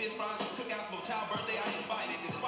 fish fries, cookouts, for child birthday, I invited. This